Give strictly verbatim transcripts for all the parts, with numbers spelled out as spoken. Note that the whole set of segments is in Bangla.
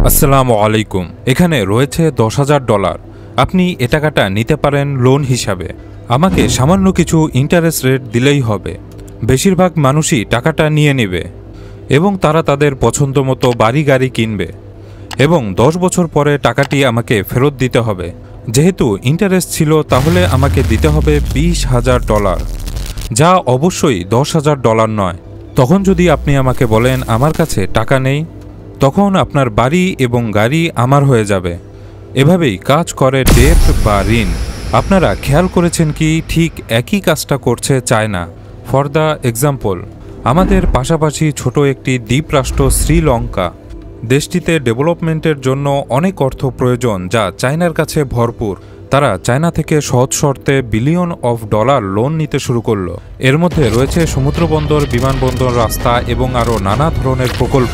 আসসালামু আলাইকুম। এখানে রয়েছে দশ হাজার ডলার। আপনি এ টাকাটা নিতে পারেন লোন হিসাবে। আমাকে সামান্য কিছু ইন্টারেস্ট রেট দিলেই হবে। বেশিরভাগ মানুষই টাকাটা নিয়ে নেবে এবং তারা তাদের পছন্দ মতো বাড়ি গাড়ি কিনবে এবং দশ বছর পরে টাকাটি আমাকে ফেরত দিতে হবে। যেহেতু ইন্টারেস্ট ছিল, তাহলে আমাকে দিতে হবে বিশ হাজার ডলার, যা অবশ্যই দশ হাজার ডলার নয়। তখন যদি আপনি আমাকে বলেন আমার কাছে টাকা নেই, তখন আপনার বাড়ি এবং গাড়ি আমার হয়ে যাবে। এভাবেই কাজ করে ডেট বা ঋণ। আপনারা খেয়াল করেছেন কি ঠিক একই কাজটা করছে চায়না। ফর দ্য এক্সাম্পল, আমাদের পাশাপাশি ছোট একটি দ্বীপরাষ্ট্র শ্রীলঙ্কা। দেশটিতে ডেভেলপমেন্টের জন্য অনেক অর্থ প্রয়োজন, যা চায়নার কাছে ভরপুর। তারা চায়না থেকে সহজ শর্তে বিলিয়ন অফ ডলার লোন নিতে শুরু করলো। এর মধ্যে রয়েছে সমুদ্রবন্দর, বিমানবন্দর, রাস্তা এবং আরও নানা ধরনের প্রকল্প।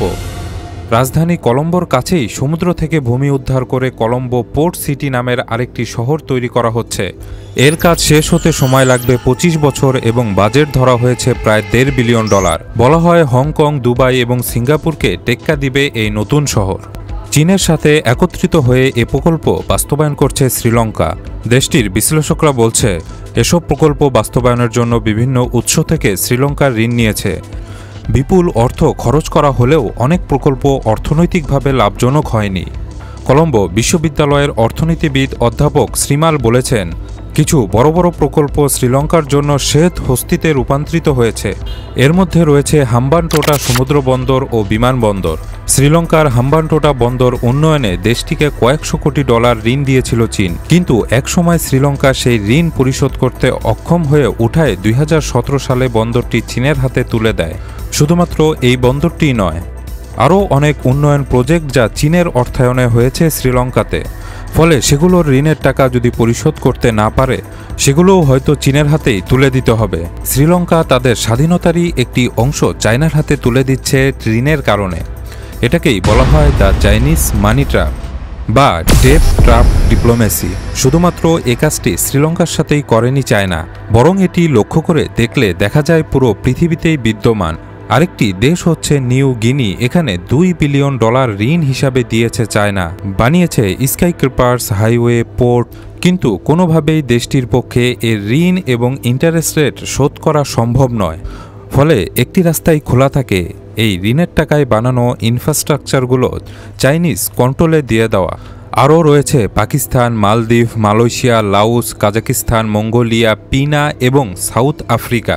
রাজধানী কলম্বোর কাছেই সমুদ্র থেকে ভূমি উদ্ধার করে কলম্বো পোর্ট সিটি নামের আরেকটি শহর তৈরি করা হচ্ছে। এর কাজ শেষ হতে সময় লাগবে পঁচিশ বছর এবং বাজেট ধরা হয়েছে প্রায় দেড় বিলিয়ন ডলার। বলা হয় হংকং, দুবাই এবং সিঙ্গাপুরকে টেক্কা দিবে এই নতুন শহর। চীনের সাথে একত্রিত হয়ে এ প্রকল্প বাস্তবায়ন করছে শ্রীলঙ্কা। দেশটির বিশ্লেষকরা বলছে, এসব প্রকল্প বাস্তবায়নের জন্য বিভিন্ন উৎস থেকে শ্রীলঙ্কার ঋণ নিয়েছে। বিপুল অর্থ খরচ করা হলেও অনেক প্রকল্প অর্থনৈতিকভাবে লাভজনক হয়নি। কলম্বো বিশ্ববিদ্যালয়ের অর্থনীতিবিদ অধ্যাপক শ্রীমাল বলেছেন, কিছু বড় বড় প্রকল্প শ্রীলঙ্কার জন্য শ্বেত হস্তিতে রূপান্তরিত হয়েছে। এর মধ্যে রয়েছে হাম্বানটোটা সমুদ্র বন্দর ও বিমানবন্দর। শ্রীলঙ্কার হাম্বানটোটা বন্দর উন্নয়নে দেশটিকে কয়েকশো কোটি ডলার ঋণ দিয়েছিল চীন, কিন্তু একসময় শ্রীলঙ্কা সেই ঋণ পরিশোধ করতে অক্ষম হয়ে উঠায় দুই হাজার সতেরো সালে বন্দরটি চীনের হাতে তুলে দেয়। শুধুমাত্র এই বন্দরটি নয়, আরও অনেক উন্নয়ন প্রজেক্ট যা চীনের অর্থায়নে হয়েছে শ্রীলঙ্কাতে। ফলে সেগুলোর ঋণের টাকা যদি পরিশোধ করতে না পারে, সেগুলোও হয়তো চীনের হাতেই তুলে দিতে হবে। শ্রীলঙ্কা তাদের স্বাধীনতারই একটি অংশ চায়নার হাতে তুলে দিচ্ছে ঋণের কারণে। এটাকেই বলা হয় দ্য চাইনিজ মানি ট্র্যাপ বা ডেট ট্র্যাপ ডিপ্লোমেসি। শুধুমাত্র এ কাজটি শ্রীলঙ্কার সাথেই করেনি চায়না, বরং এটি লক্ষ্য করে দেখলে দেখা যায় পুরো পৃথিবীতেই বিদ্যমান। আরেকটি দেশ হচ্ছে নিউ গিনি। এখানে দুই বিলিয়ন ডলার ঋণ হিসাবে দিয়েছে চায়না, বানিয়েছে স্কাই ক্রিপার্স, হাইওয়ে, পোর্ট, কিন্তু কোনোভাবেই দেশটির পক্ষে এর ঋণ এবং ইন্টারেস্ট রেট শোধ করা সম্ভব নয়। ফলে একটি রাস্তাই খোলা থাকে, এই ঋণের টাকায় বানানো ইনফ্রাস্ট্রাকচারগুলো চাইনিজ কন্ট্রোলে দিয়ে দেওয়া। আরও রয়েছে পাকিস্তান, মালদ্বীপ, মালয়েশিয়া, লাওস, কাজাকিস্তান, মঙ্গোলিয়া, পিনা এবং সাউথ আফ্রিকা।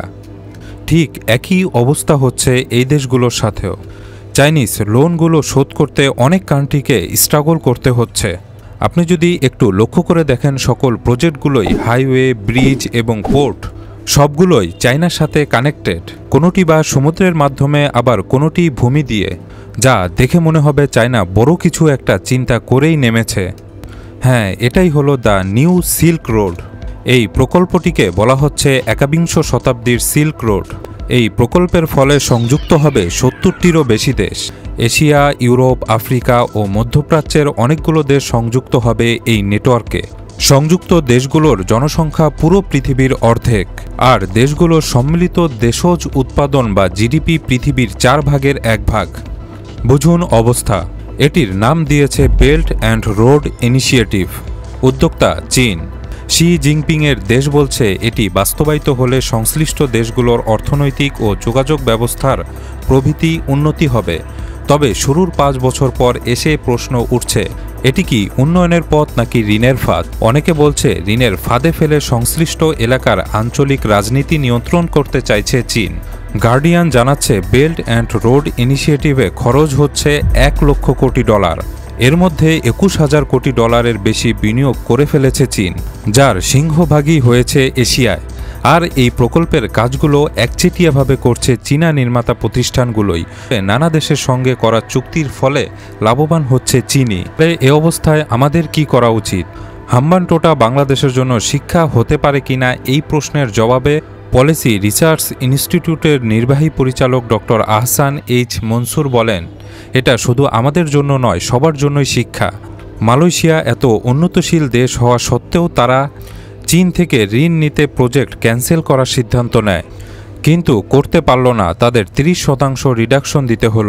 ঠিক একই অবস্থা হচ্ছে এই দেশগুলোর সাথেও। চাইনিজ লোনগুলো শোধ করতে অনেক কান্ট্রিকে স্ট্রাগল করতে হচ্ছে। আপনি যদি একটু লক্ষ্য করে দেখেন, সকল প্রজেক্টগুলোই হাইওয়ে, ব্রিজ এবং পোর্ট সবগুলোই চায়নার সাথে কানেক্টেড, কোনোটি বা সমুদ্রের মাধ্যমে, আবার কোনোটি ভূমি দিয়ে, যা দেখে মনে হবে চায়না বড় কিছু একটা চিন্তা করেই নেমেছে। হ্যাঁ, এটাই হলো দ্য নিউ সিল্ক রোড। এই প্রকল্পটিকে বলা হচ্ছে একাবিংশ শতাব্দীর সিল্ক রোড। এই প্রকল্পের ফলে সংযুক্ত হবে সত্তরটিরও বেশি দেশ। এশিয়া, ইউরোপ, আফ্রিকা ও মধ্যপ্রাচ্যের অনেকগুলো দেশ সংযুক্ত হবে এই নেটওয়ার্কে। সংযুক্ত দেশগুলোর জনসংখ্যা পুরো পৃথিবীর অর্ধেক, আর দেশগুলোর সম্মিলিত দেশজ উৎপাদন বা জিডিপি পৃথিবীর চার ভাগের এক ভাগ। বুঝুন অবস্থা। এটির নাম দিয়েছে বেল্ট অ্যান্ড রোড ইনিশিয়েটিভ। উদ্যোক্তা চীন। শি জিনপিংয়ের দেশ বলছে এটি বাস্তবায়িত হলে সংশ্লিষ্ট দেশগুলোর অর্থনৈতিক ও যোগাযোগ ব্যবস্থার প্রভৃতি উন্নতি হবে। তবে শুরুর পাঁচ বছর পর এসে প্রশ্ন উঠছে, এটি কি উন্নয়নের পথ নাকি ঋণের ফাঁদ? অনেকে বলছে ঋণের ফাঁদে ফেলে সংশ্লিষ্ট এলাকার আঞ্চলিক রাজনীতি নিয়ন্ত্রণ করতে চাইছে চীন। গার্ডিয়ান জানাচ্ছে বেল্ট অ্যান্ড রোড ইনিশিয়েটিভে খরচ হচ্ছে এক লক্ষ কোটি ডলার। এর মধ্যে একুশ হাজার কোটি ডলারের বেশি বিনিয়োগ করে ফেলেছে চীন, যার সিংহভাগই হয়েছে এশিয়ায়। আর এই প্রকল্পের কাজগুলো একচেটিয়াভাবে করছে চীনা নির্মাতা প্রতিষ্ঠানগুলোই। নানা দেশের সঙ্গে করা চুক্তির ফলে লাভবান হচ্ছে চীনই। এ অবস্থায় আমাদের কি করা উচিত? হাম্বানটোটা বাংলাদেশের জন্য শিক্ষা হতে পারে কিনা, এই প্রশ্নের জবাবে পলিসি রিসার্চ ইনস্টিটিউটের নির্বাহী পরিচালক ডক্টর আহসান এইচ মনসুর বলেন, এটা শুধু আমাদের জন্য নয়, সবার জন্যই শিক্ষা। মালয়েশিয়া এত উন্নতশীল দেশ হওয়া সত্ত্বেও তারা চীন থেকে ঋণ নিতে প্রজেক্ট ক্যান্সেল করার সিদ্ধান্ত নেয়, কিন্তু করতে পারল না। তাদের তিরিশ শতাংশ রিডাকশন দিতে হলো।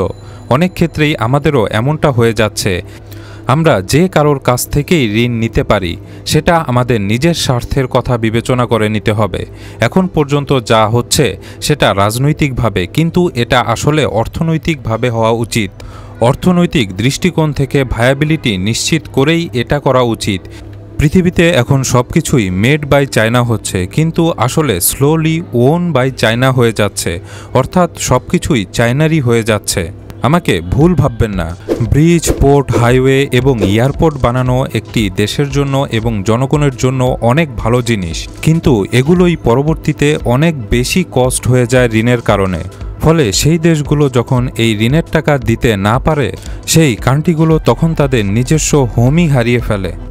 অনেক ক্ষেত্রেই আমাদেরও এমনটা হয়ে যাচ্ছে। আমরা যে কারোর কাছ থেকেই ঋণ নিতে পারি, সেটা আমাদের নিজের স্বার্থের কথা বিবেচনা করে নিতে হবে। এখন পর্যন্ত যা হচ্ছে সেটা রাজনৈতিকভাবে, কিন্তু এটা আসলে অর্থনৈতিকভাবে হওয়া উচিত। অর্থনৈতিক দৃষ্টিকোণ থেকে ভায়াবিলিটি নিশ্চিত করেই এটা করা উচিত। পৃথিবীতে এখন সব কিছুই মেড বাই চায়না হচ্ছে, কিন্তু আসলে স্লোলি ওন বাই চায়না হয়ে যাচ্ছে, অর্থাৎ সব কিছুই চায়নারই হয়ে যাচ্ছে। আমাকে ভুল ভাববেন না, ব্রিজ, পোর্ট, হাইওয়ে এবং এয়ারপোর্ট বানানো একটি দেশের জন্য এবং জনগণের জন্য অনেক ভালো জিনিস, কিন্তু এগুলোই পরবর্তীতে অনেক বেশি কস্ট হয়ে যায় ঋণের কারণে। ফলে সেই দেশগুলো যখন এই ঋণের টাকা দিতে না পারে, সেই কান্ট্রিগুলো তখন তাদের নিজস্ব হোমই হারিয়ে ফেলে।